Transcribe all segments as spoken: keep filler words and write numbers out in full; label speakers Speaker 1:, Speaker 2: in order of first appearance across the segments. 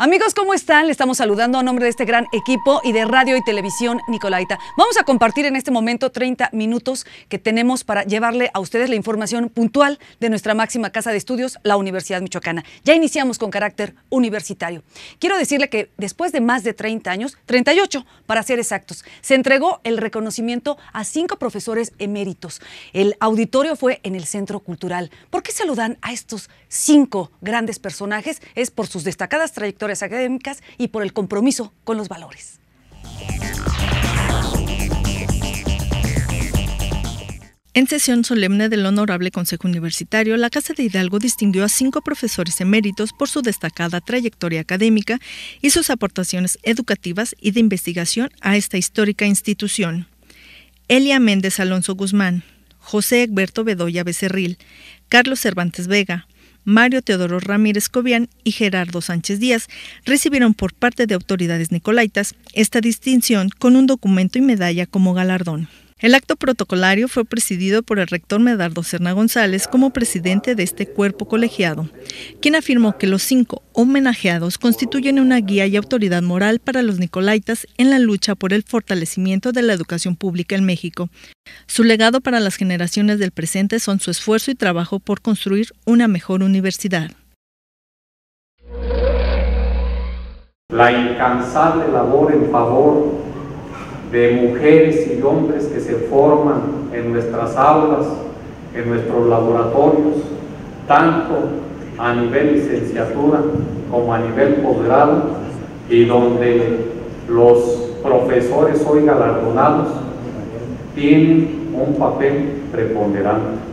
Speaker 1: Amigos, ¿cómo están? Le estamos saludando a nombre de este gran equipo y de Radio y Televisión Nicolaita. Vamos a compartir en este momento treinta minutos que tenemos para llevarle a ustedes la información puntual de nuestra máxima casa de estudios, la Universidad Michoacana. Ya iniciamos con carácter universitario. Quiero decirle que después de más de treinta años, treinta y ocho para ser exactos, se entregó el reconocimiento a cinco profesores eméritos. El auditorio fue en el Centro Cultural. ¿Por qué se lo dan a estos cinco grandes personajes? Es por sus destacadas trayectorias académicas y por el compromiso con los valores.
Speaker 2: En sesión solemne del Honorable Consejo Universitario, la Casa de Hidalgo distinguió a cinco profesores eméritos por su destacada trayectoria académica y sus aportaciones educativas y de investigación a esta histórica institución. Elia Méndez Alonso Guzmán, José Egberto Bedoya Becerril, Carlos Cervantes Vega, Mario Teodoro Ramírez Cobian y Gerardo Sánchez Díaz recibieron por parte de autoridades nicolaitas esta distinción con un documento y medalla como galardón. El acto protocolario fue presidido por el rector Medardo Serna González como presidente de este cuerpo colegiado, quien afirmó que los cinco homenajeados constituyen una guía y autoridad moral para los nicolaitas en la lucha por el fortalecimiento de la educación pública en México. Su legado para las generaciones del presente son su esfuerzo y trabajo por construir una mejor universidad.
Speaker 3: La incansable labor en favor de mujeres y hombres que se forman en nuestras aulas, en nuestros laboratorios, tanto a nivel licenciatura como a nivel posgrado, y donde los profesores hoy galardonados tienen un papel preponderante.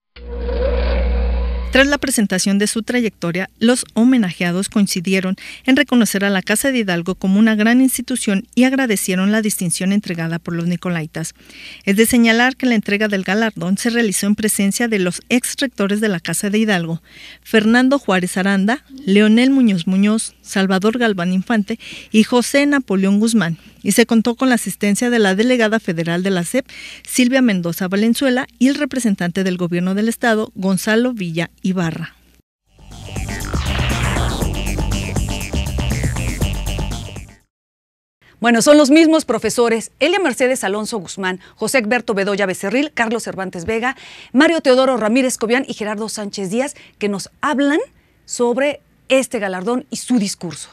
Speaker 2: Tras la presentación de su trayectoria, los homenajeados coincidieron en reconocer a la Casa de Hidalgo como una gran institución y agradecieron la distinción entregada por los nicolaitas. Es de señalar que la entrega del galardón se realizó en presencia de los ex rectores de la Casa de Hidalgo, Fernando Juárez Aranda, Leonel Muñoz Muñoz, Salvador Galván Infante y José Napoleón Guzmán, y se contó con la asistencia de la delegada federal de la S E P, Silvia Mendoza Valenzuela, y el representante del gobierno del estado, Gonzalo Villa Ibarra.
Speaker 1: Bueno, son los mismos profesores, Elia Mercedes Alonso Guzmán, José Egberto Bedoya Becerril, Carlos Cervantes Vega, Mario Teodoro Ramírez Cobian y Gerardo Sánchez Díaz, que nos hablan sobre este galardón y su discurso.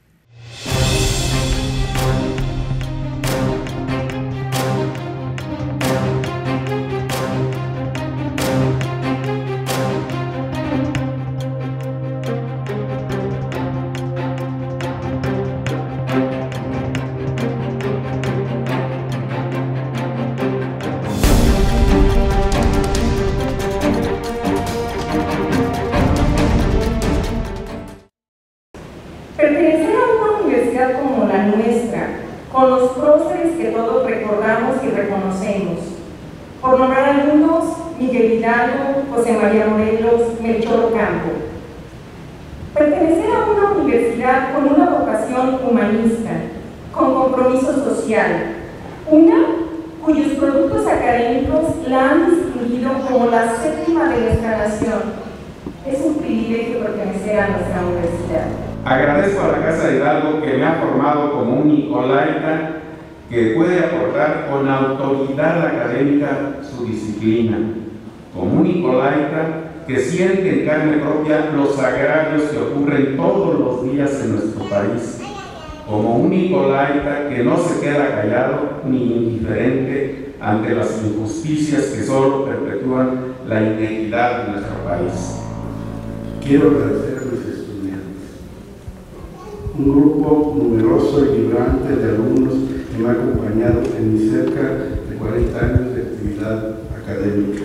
Speaker 4: Pertenecer a una universidad como la nuestra, con los próceres que todos recordamos y reconocemos, por nombrar algunos, Miguel Hidalgo, José María Morelos, Melchor Ocampo. Pertenecer a una universidad con una vocación humanista, con compromiso social, una cuyos productos académicos la han distinguido como la séptima de nuestra nación. Es un privilegio pertenecer a nuestra universidad.
Speaker 5: Agradezco a la Casa de Hidalgo que me ha formado como un nicolaita que puede aportar con autoridad académica su disciplina, como un nicolaita que siente en carne propia los agravios que ocurren todos los días en nuestro país, como un nicolaita que no se queda callado ni indiferente ante las injusticias que solo perpetúan la inequidad de nuestro país.
Speaker 6: Quiero agradecer a mis estudiantes, un grupo numeroso y vibrante de alumnos que me ha acompañado en mis cerca de cuarenta años de actividad académica.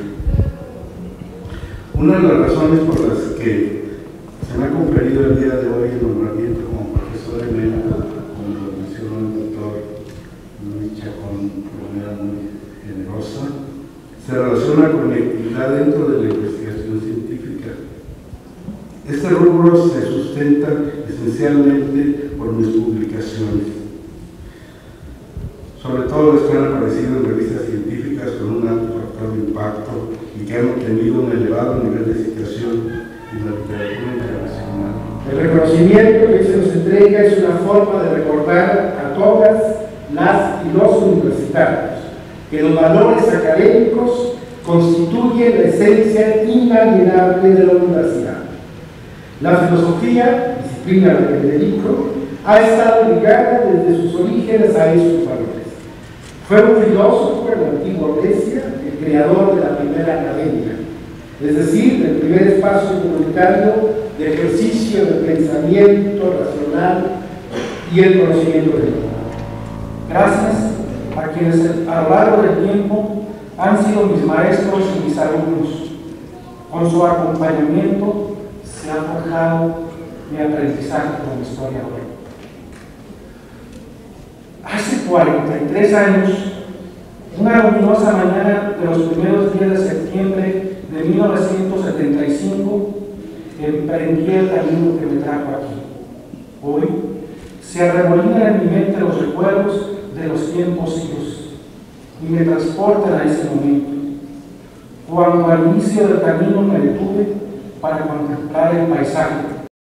Speaker 6: Una de las razones por las que se me ha conferido el día de hoy el nombramiento como profesor emérito, como lo mencionó el doctor Luis Chacón de manera muy generosa, se relaciona con mi actividad dentro de la investigación científica. Este rubro se sustenta esencialmente por mis publicaciones, sobre todo las que han aparecido en revistas científicas con un alto factor de impacto y que han obtenido un elevado nivel de citación en la literatura internacional.
Speaker 7: El reconocimiento que se nos entrega
Speaker 6: académica es una forma de recordar a todas las y los universitarios que los valores académicos constituyen la esencia inalienable de la universidad. La filosofía, disciplina a la que me dedico, ha estado ligada desde sus orígenes a esos valores. Fue un filósofo en la antigua Grecia, el creador de la primera academia, es decir, el primer espacio comunitario de ejercicio del pensamiento racional y el conocimiento del mundo.
Speaker 7: Gracias a quienes a lo largo del tiempo han sido mis maestros y mis alumnos. Con su acompañamiento se ha forjado mi aprendizaje como historiador. Hace cuarenta y tres años, una luminosa mañana de los primeros días de septiembre de mil novecientos setenta y cinco, emprendí el camino que me trajo aquí. Hoy se arremolinan en mi mente los recuerdos de los tiempos idos y me transportan a ese momento, cuando al inicio del camino me detuve para contemplar el paisaje.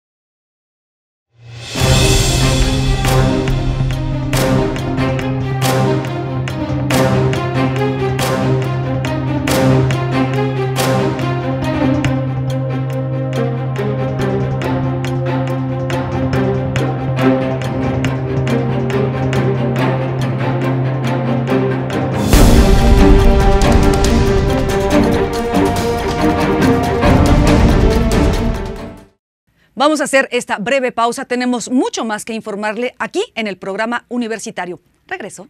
Speaker 1: Vamos a hacer esta breve pausa. Tenemos mucho más que informarle aquí en el programa universitario. Regreso.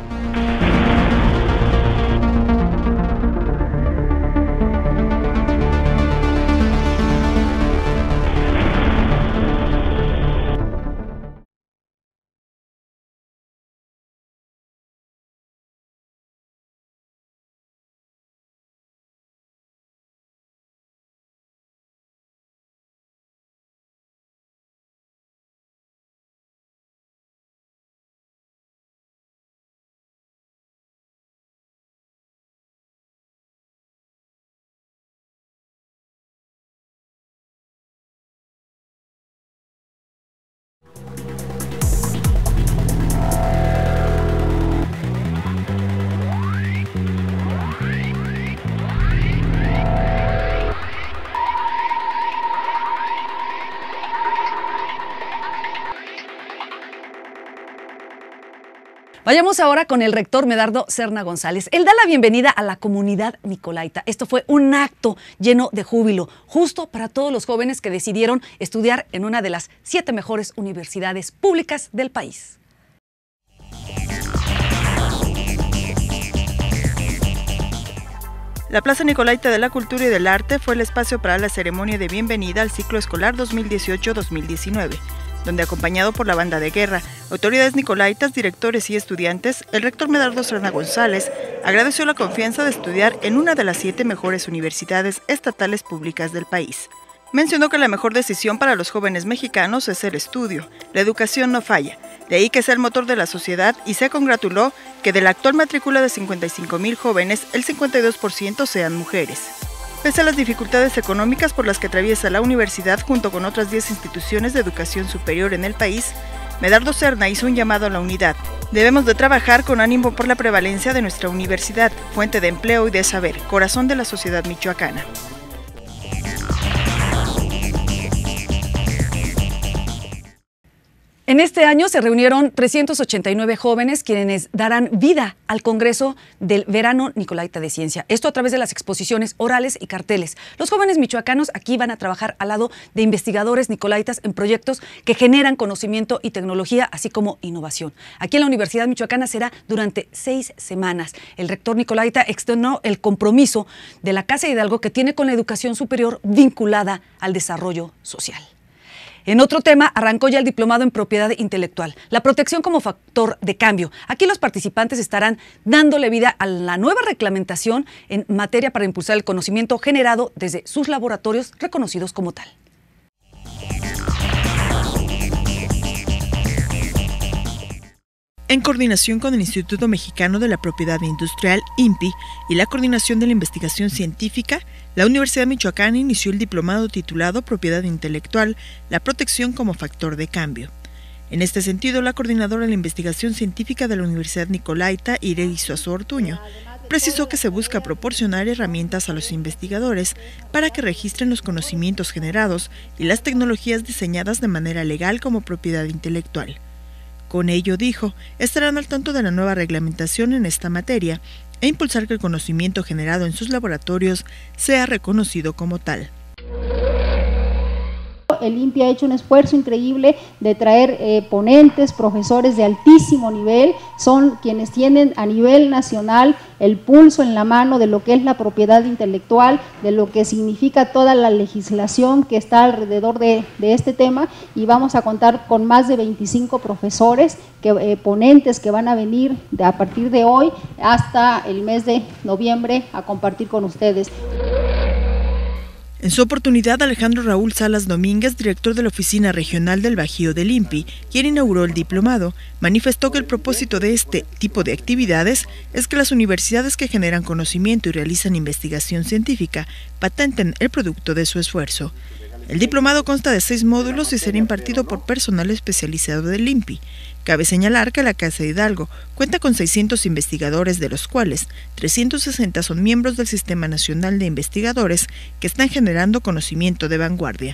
Speaker 1: Vayamos ahora con el rector Medardo Serna González. Él da la bienvenida a la comunidad nicolaita. Esto fue un acto lleno de júbilo, justo para todos los jóvenes que decidieron estudiar en una de las siete mejores universidades públicas del país.
Speaker 2: La Plaza Nicolaita de la Cultura y del Arte fue el espacio para la ceremonia de bienvenida al ciclo escolar dos mil dieciocho dos mil diecinueve. Donde, acompañado por la banda de guerra, autoridades nicolaitas, directores y estudiantes, el rector Medardo Serna González agradeció la confianza de estudiar en una de las siete mejores universidades estatales públicas del país. Mencionó que la mejor decisión para los jóvenes mexicanos es el estudio. La educación no falla, de ahí que sea el motor de la sociedad, y se congratuló que de la actual matrícula de cincuenta y cinco mil jóvenes, el cincuenta y dos por ciento sean mujeres. Pese a las dificultades económicas por las que atraviesa la universidad junto con otras diez instituciones de educación superior en el país, Medardo Serna hizo un llamado a la unidad. Debemos de trabajar con ánimo por la prevalencia de nuestra universidad, fuente de empleo y de saber, corazón de la sociedad michoacana.
Speaker 1: En este año se reunieron trescientos ochenta y nueve jóvenes quienes darán vida al Congreso del Verano Nicolaita de Ciencia. Esto a través de las exposiciones orales y carteles. Los jóvenes michoacanos aquí van a trabajar al lado de investigadores nicolaitas en proyectos que generan conocimiento y tecnología, así como innovación. Aquí en la Universidad Michoacana será durante seis semanas. El rector nicolaita externó el compromiso de la Casa Hidalgo que tiene con la educación superior vinculada al desarrollo social. En otro tema, arrancó ya el diplomado en propiedad intelectual, la protección como factor de cambio. Aquí los participantes estarán dándole vida a la nueva reglamentación en materia para impulsar el conocimiento generado desde sus laboratorios reconocidos como tal.
Speaker 2: En coordinación con el Instituto Mexicano de la Propiedad Industrial, I N P I, y la Coordinación de la Investigación Científica, la Universidad Michoacana inició el diplomado titulado Propiedad Intelectual, la protección como factor de cambio. En este sentido, la coordinadora de la investigación científica de la Universidad Nicolaita, Ireli Suazo Ortuño, precisó que se busca proporcionar herramientas a los investigadores para que registren los conocimientos generados y las tecnologías diseñadas de manera legal como propiedad intelectual. Con ello, dijo, estarán al tanto de la nueva reglamentación en esta materia e impulsar que el conocimiento generado en sus laboratorios sea reconocido como tal.
Speaker 8: El INPI ha hecho un esfuerzo increíble de traer eh, ponentes, profesores de altísimo nivel, son quienes tienen a nivel nacional el pulso en la mano de lo que es la propiedad intelectual, de lo que significa toda la legislación que está alrededor de, de este tema, y vamos a contar con más de veinticinco profesores, que, eh, ponentes que van a venir de, a partir de hoy hasta el mes de noviembre a compartir con ustedes.
Speaker 2: En su oportunidad, Alejandro Raúl Salas Domínguez, director de la Oficina Regional del Bajío del INPI, quien inauguró el diplomado, manifestó que el propósito de este tipo de actividades es que las universidades que generan conocimiento y realizan investigación científica patenten el producto de su esfuerzo. El diplomado consta de seis módulos y será impartido por personal especializado del INPI. Cabe señalar que la Casa de Hidalgo cuenta con seiscientos investigadores, de los cuales trescientos sesenta son miembros del Sistema Nacional de Investigadores que están generando conocimiento de vanguardia.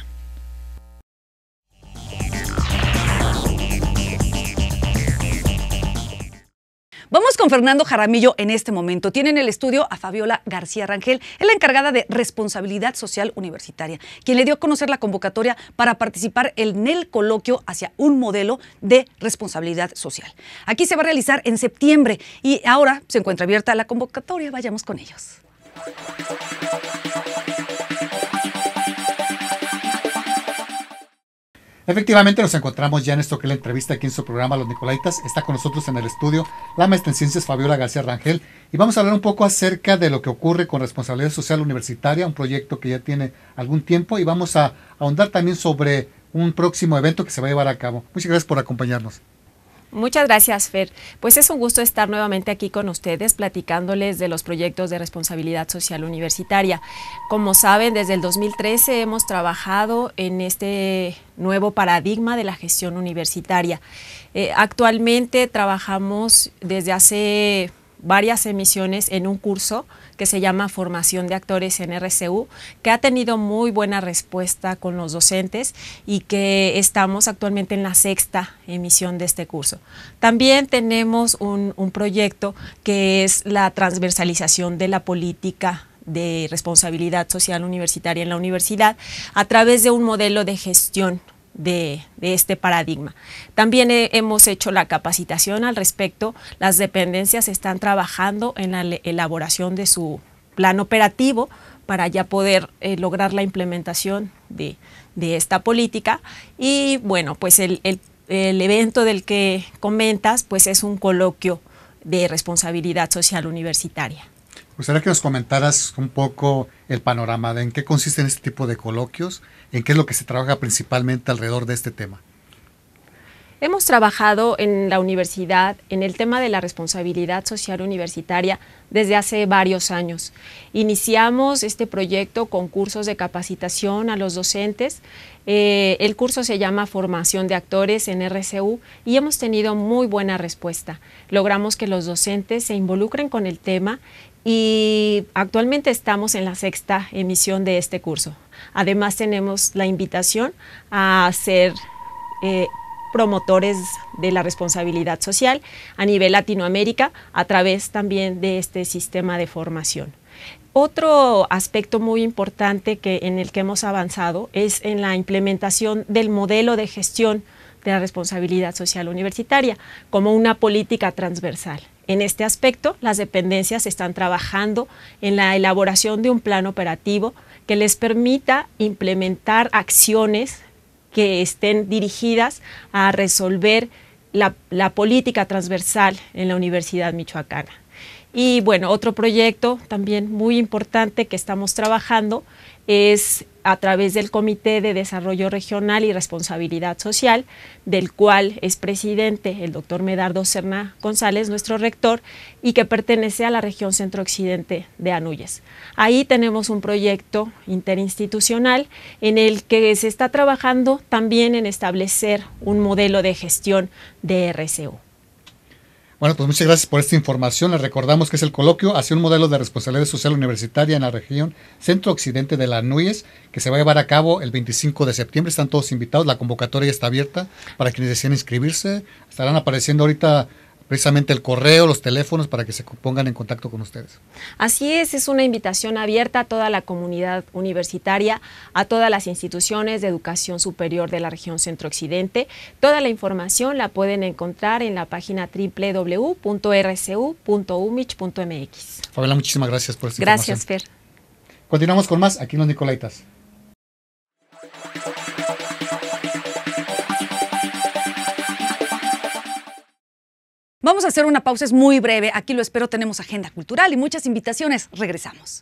Speaker 1: Vamos con Fernando Jaramillo en este momento. Tiene en el estudio a Fabiola García Rangel, es la encargada de Responsabilidad Social Universitaria, quien le dio a conocer la convocatoria para participar en el coloquio hacia un modelo de responsabilidad social. Aquí se va a realizar en septiembre y ahora se encuentra abierta la convocatoria. Vayamos con ellos.
Speaker 9: Efectivamente, nos encontramos ya en esto que es la entrevista aquí en su programa Los Nicolaitas. Está con nosotros en el estudio la maestra en ciencias Fabiola García Rangel y vamos a hablar un poco acerca de lo que ocurre con Responsabilidad Social Universitaria, un proyecto que ya tiene algún tiempo, y vamos a ahondar también sobre un próximo evento que se va a llevar a cabo. Muchas gracias por acompañarnos.
Speaker 10: Muchas gracias, Fer. Pues es un gusto estar nuevamente aquí con ustedes platicándoles de los proyectos de responsabilidad social universitaria. Como saben, desde el dos mil trece hemos trabajado en este nuevo paradigma de la gestión universitaria. Eh, actualmente trabajamos desde hace varias emisiones en un curso que se llama Formación de Actores en R C U, que ha tenido muy buena respuesta con los docentes y que estamos actualmente en la sexta emisión de este curso. También tenemos un, un proyecto que es la transversalización de la política de responsabilidad social universitaria en la universidad a través de un modelo de gestión De, de este paradigma. También he, hemos hecho la capacitación al respecto. Las dependencias están trabajando en la elaboración de su plan operativo para ya poder eh, lograr la implementación de, de esta política. Y bueno, pues el, el, el evento del que comentas pues es un coloquio de responsabilidad social universitaria.
Speaker 9: Me gustaría que nos comentaras un poco el panorama de en qué consisten este tipo de coloquios, en qué es lo que se trabaja principalmente alrededor de este tema.
Speaker 10: Hemos trabajado en la universidad en el tema de la responsabilidad social universitaria desde hace varios años. Iniciamos este proyecto con cursos de capacitación a los docentes. Eh, el curso se llama Formación de Actores en R C U y hemos tenido muy buena respuesta. Logramos que los docentes se involucren con el tema y actualmente estamos en la sexta emisión de este curso. Además tenemos la invitación a ser eh, promotores de la responsabilidad social a nivel Latinoamérica a través también de este sistema de formación. Otro aspecto muy importante que, en el que hemos avanzado es en la implementación del modelo de gestión de la responsabilidad social universitaria como una política transversal. En este aspecto, las dependencias están trabajando en la elaboración de un plan operativo que les permita implementar acciones que estén dirigidas a resolver la, la política transversal en la Universidad Michoacana. Y bueno, otro proyecto también muy importante que estamos trabajando es a través del Comité de Desarrollo Regional y Responsabilidad Social, del cual es presidente el doctor Medardo Serna González, nuestro rector, y que pertenece a la región centro-occidente de Anuyes. Ahí tenemos un proyecto interinstitucional en el que se está trabajando también en establecer un modelo de gestión de R C U.
Speaker 9: Bueno, pues muchas gracias por esta información. Les recordamos que es el coloquio hacia un modelo de responsabilidad social universitaria en la región centro-occidente de la Anuyes, que se va a llevar a cabo el veinticinco de septiembre. Están todos invitados, la convocatoria ya está abierta para quienes deseen inscribirse. Estarán apareciendo ahorita precisamente el correo, los teléfonos para que se pongan en contacto con ustedes.
Speaker 10: Así es, es una invitación abierta a toda la comunidad universitaria, a todas las instituciones de educación superior de la región centro-occidente. Toda la información la pueden encontrar en la página doble u doble u doble u punto r c u punto u m i c h punto m x.
Speaker 9: Fabiola, muchísimas gracias por esta
Speaker 10: Gracias,
Speaker 9: información.
Speaker 10: Fer.
Speaker 9: Continuamos con más aquí en Los Nicolaitas.
Speaker 1: Vamos a hacer una pausa, es muy breve. Aquí lo espero, tenemos agenda cultural y muchas invitaciones. Regresamos.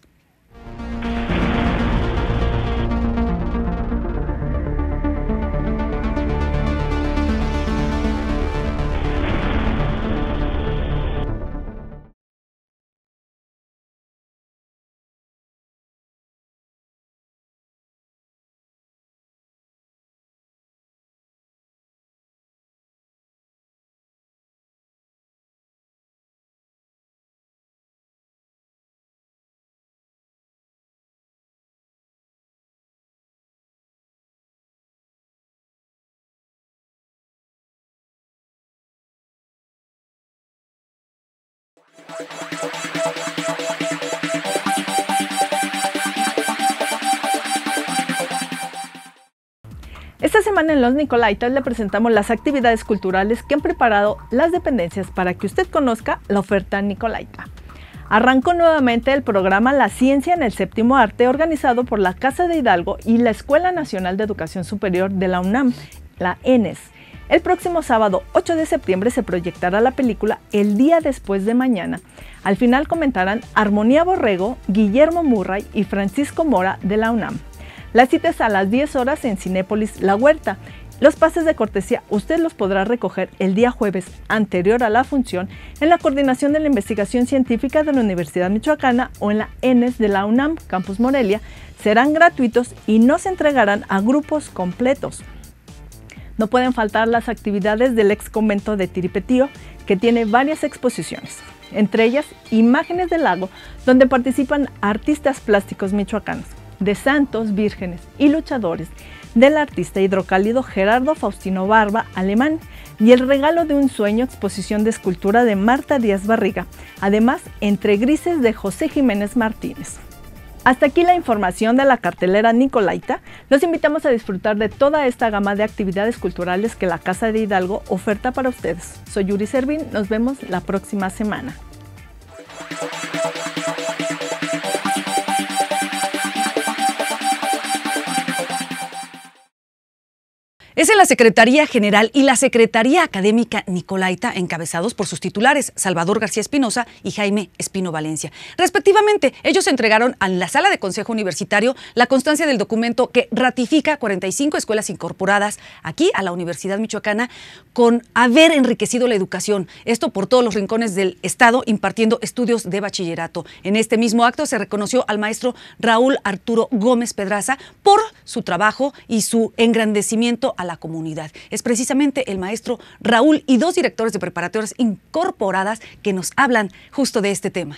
Speaker 2: Esta semana en Los Nicolaitas le presentamos las actividades culturales que han preparado las dependencias para que usted conozca la oferta nicolaita. Arrancó nuevamente el programa La Ciencia en el Séptimo Arte, organizado por la Casa de Hidalgo y la Escuela Nacional de Educación Superior de la UNAM, la E N E S. El próximo sábado ocho de septiembre se proyectará la película El día después de mañana. Al final comentarán Armonía Borrego, Guillermo Murray y Francisco Mora de la UNAM. La cita es a las diez horas en Cinépolis La Huerta. Los pases de cortesía usted los podrá recoger el día jueves anterior a la función en la Coordinación de la Investigación Científica de la Universidad Michoacana o en la E N E S de la UNAM, Campus Morelia. Serán gratuitos y no se entregarán a grupos completos. No pueden faltar las actividades del ex convento de Tiripetío, que tiene varias exposiciones, entre ellas Imágenes del Lago, donde participan artistas plásticos michoacanos, de santos, vírgenes y luchadores, del artista hidrocálido Gerardo Faustino Barba, alemán, y El regalo de un sueño, exposición de escultura de Marta Díaz Barriga, además Entre grises de José Jiménez Martínez. Hasta aquí la información de la cartelera nicolaita. Los invitamos a disfrutar de toda esta gama de actividades culturales que la Casa de Hidalgo oferta para ustedes. Soy Yuri Servín, nos vemos la próxima semana.
Speaker 1: Es en la Secretaría General y la Secretaría Académica Nicolaita, encabezados por sus titulares, Salvador García Espinosa y Jaime Espino Valencia. Respectivamente, ellos entregaron a la Sala de Consejo Universitario la constancia del documento que ratifica cuarenta y cinco escuelas incorporadas aquí a la Universidad Michoacana con haber enriquecido la educación, esto por todos los rincones del Estado, impartiendo estudios de bachillerato. En este mismo acto se reconoció al maestro Raúl Arturo Gómez Pedraza por su trabajo y su engrandecimiento a la comunidad. Es precisamente el maestro Raúl y dos directores de preparatorias incorporadas que nos hablan justo de este tema.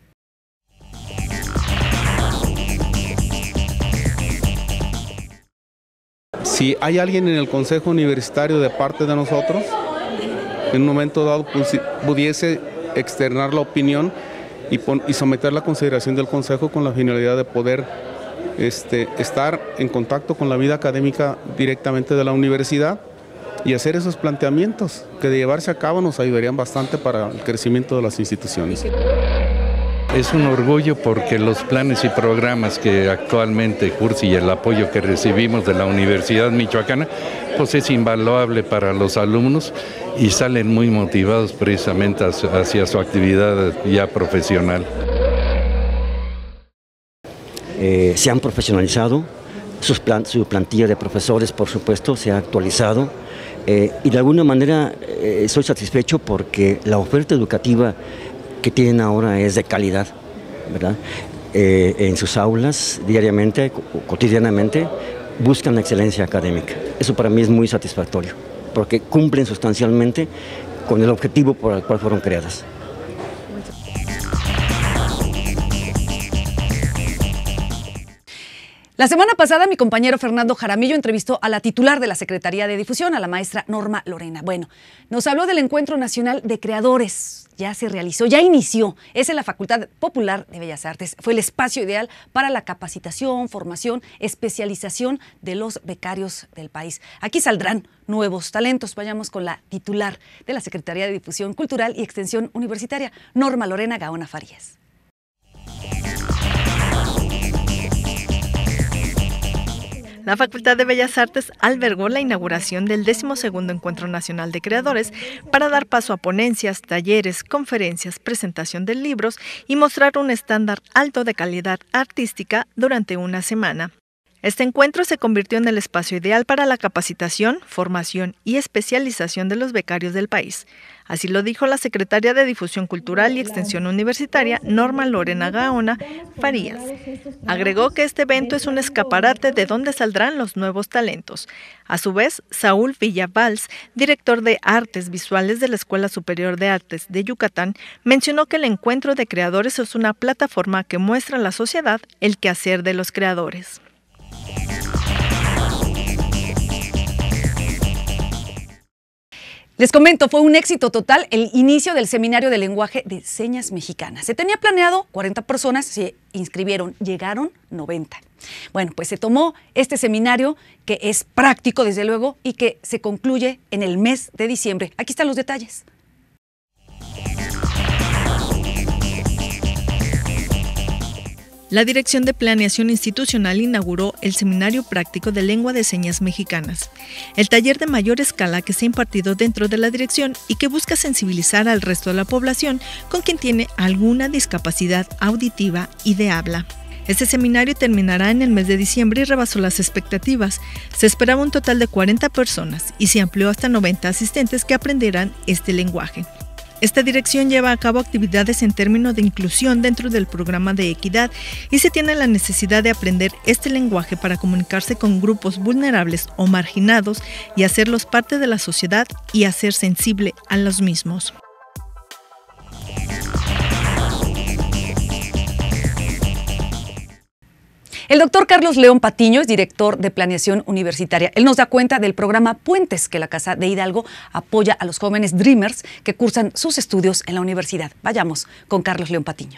Speaker 11: Si hay alguien en el Consejo Universitario de parte de nosotros, en un momento dado pudiese externar la opinión y, y someterla a consideración del Consejo con la finalidad de poder Este, estar en contacto con la vida académica directamente de la universidad y hacer esos planteamientos que de llevarse a cabo nos ayudarían bastante para el crecimiento de las instituciones.
Speaker 12: Es un orgullo porque los planes y programas que actualmente cursa y el apoyo que recibimos de la Universidad Michoacana pues es invaluable para los alumnos y salen muy motivados precisamente hacia su actividad ya profesional.
Speaker 13: eh, se han profesionalizado, sus plan, su plantilla de profesores, por supuesto, se ha actualizado, eh, y de alguna manera eh, soy satisfecho porque la oferta educativa que tienen ahora es de calidad, ¿verdad? Eh, en sus aulas, diariamente, cotidianamente, buscan la excelencia académica. Eso para mí es muy satisfactorio, porque cumplen sustancialmente con el objetivo por el cual fueron creadas.
Speaker 1: La semana pasada mi compañero Fernando Jaramillo entrevistó a la titular de la Secretaría de Difusión, a la maestra Norma Lorena. Bueno, nos habló del Encuentro Nacional de Creadores. Ya se realizó, ya inició. Es en la Facultad Popular de Bellas Artes. Fue el espacio ideal para la capacitación, formación, especialización de los becarios del país. Aquí saldrán nuevos talentos. Vayamos con la titular de la Secretaría de Difusión Cultural y Extensión Universitaria, Norma Lorena Gaona Farías.
Speaker 2: La Facultad de Bellas Artes albergó la inauguración del decimosegundo Encuentro Nacional de Creadores para dar paso a ponencias, talleres, conferencias, presentación de libros y mostrar un estándar alto de calidad artística durante una semana. Este encuentro se convirtió en el espacio ideal para la capacitación, formación y especialización de los becarios del país. Así lo dijo la secretaria de Difusión Cultural y Extensión Universitaria, Norma Lorena Gaona Farías. Agregó que este evento es un escaparate de donde saldrán los nuevos talentos. A su vez, Saúl Villavals, director de Artes Visuales de la Escuela Superior de Artes de Yucatán, mencionó que el Encuentro de Creadores es una plataforma que muestra a la sociedad el quehacer de los creadores.
Speaker 1: Les comento, fue un éxito total el inicio del Seminario de Lenguaje de Señas Mexicanas. Se tenía planeado cuarenta personas, se inscribieron, llegaron noventa. Bueno, pues se tomó este seminario que es práctico, desde luego, y que se concluye en el mes de diciembre. Aquí están los detalles.
Speaker 2: La Dirección de Planeación Institucional inauguró el Seminario Práctico de Lengua de Señas Mexicanas, el taller de mayor escala que se ha impartido dentro de la dirección y que busca sensibilizar al resto de la población con quien tiene alguna discapacidad auditiva y de habla. Este seminario terminará en el mes de diciembre y rebasó las expectativas. Se esperaba un total de cuarenta personas y se amplió hasta noventa asistentes que aprenderán este lenguaje. Esta dirección lleva a cabo actividades en términos de inclusión dentro del programa de equidad y se tiene la necesidad de aprender este lenguaje para comunicarse con grupos vulnerables o marginados y hacerlos parte de la sociedad y hacer sensible a los mismos.
Speaker 1: El doctor Carlos León Patiño es director de Planeación Universitaria. Él nos da cuenta del programa Puentes que la Casa de Hidalgo apoya a los jóvenes Dreamers que cursan sus estudios en la universidad. Vayamos con Carlos León Patiño.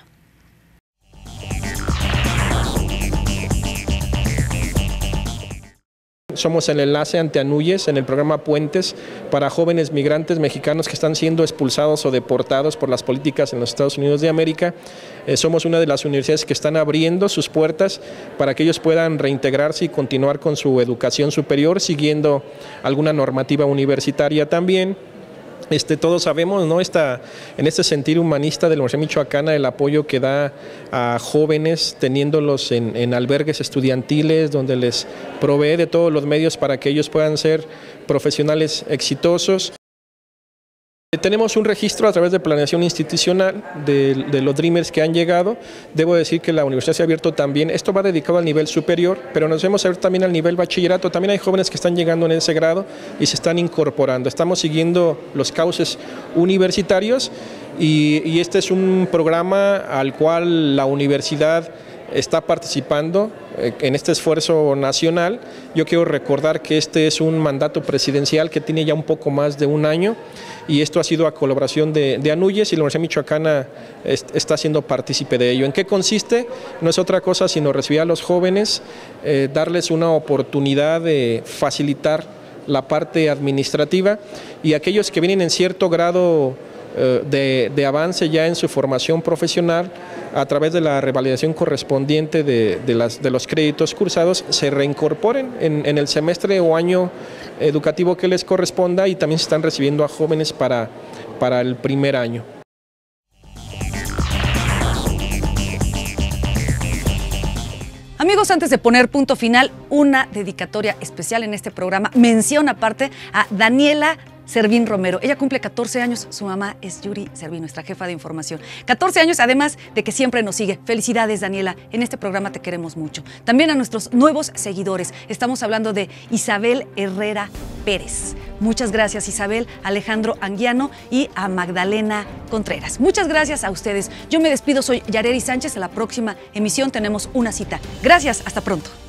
Speaker 14: Somos el enlace ante ANUYES en el programa Puentes para jóvenes migrantes mexicanos que están siendo expulsados o deportados por las políticas en los Estados Unidos de América. Eh, somos una de las universidades que están abriendo sus puertas para que ellos puedan reintegrarse y continuar con su educación superior siguiendo alguna normativa universitaria también. Este, todos sabemos, ¿no? Esta, en este sentir humanista de la Universidad Michoacana, el apoyo que da a jóvenes teniéndolos en, en albergues estudiantiles, donde les provee de todos los medios para que ellos puedan ser profesionales exitosos. Tenemos un registro a través de planeación institucional de, de los Dreamers que han llegado. Debo decir que la universidad se ha abierto también, esto va dedicado al nivel superior, pero nos hemos abierto también al nivel bachillerato. También hay jóvenes que están llegando en ese grado y se están incorporando. Estamos siguiendo los cauces universitarios y, y este es un programa al cual la universidad está participando en este esfuerzo nacional. Yo quiero recordar que este es un mandato presidencial que tiene ya un poco más de un año y esto ha sido a colaboración de, de ANUYES y la Universidad Michoacana est, está siendo partícipe de ello. ¿En qué consiste? No es otra cosa sino recibir a los jóvenes, eh, darles una oportunidad de facilitar la parte administrativa y aquellos que vienen en cierto grado eh, de, de avance ya en su formación profesional, a través de la revalidación correspondiente de, de, las, de los créditos cursados, se reincorporen en, en el semestre o año educativo que les corresponda y también se están recibiendo a jóvenes para, para el primer año.
Speaker 1: Amigos, antes de poner punto final, una dedicatoria especial en este programa. Mención aparte a Daniela Servín Romero. Ella cumple catorce años, su mamá es Yuri Servín, nuestra jefa de información. catorce años, además de que siempre nos sigue. Felicidades, Daniela, en este programa te queremos mucho. También a nuestros nuevos seguidores. Estamos hablando de Isabel Herrera Pérez. Muchas gracias, Isabel, Alejandro Anguiano y a Magdalena Contreras. Muchas gracias a ustedes. Yo me despido, soy Yareli Sánchez. A la próxima emisión tenemos una cita. Gracias, hasta pronto.